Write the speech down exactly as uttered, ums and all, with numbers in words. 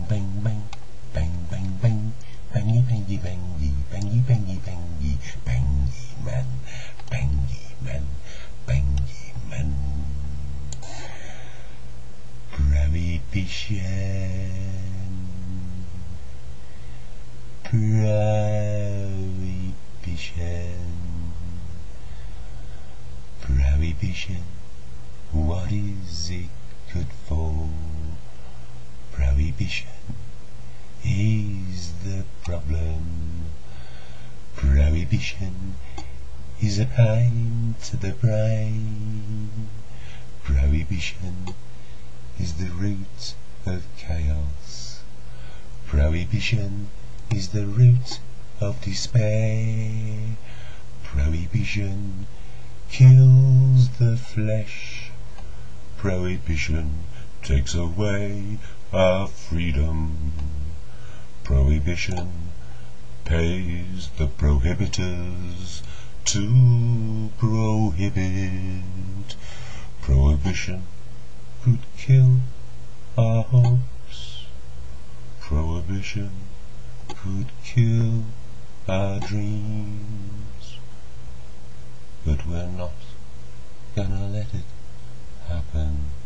bang bang, bang bang bang, bangy bangy bangy, bangy bangy bangy, bangy man, bangy man, bangy man. Prohibition, prohibition, prohibition. What is it good for? Prohibition is the problem. Prohibition is a pain to the brain. Prohibition is the root of chaos. Prohibition is the root of despair. Prohibition kills the flesh. Prohibition takes away our freedom. Prohibition pays the prohibitors to prohibit. Prohibition could kill our hopes. Prohibition could kill our dreams. But we're not gonna let it happen.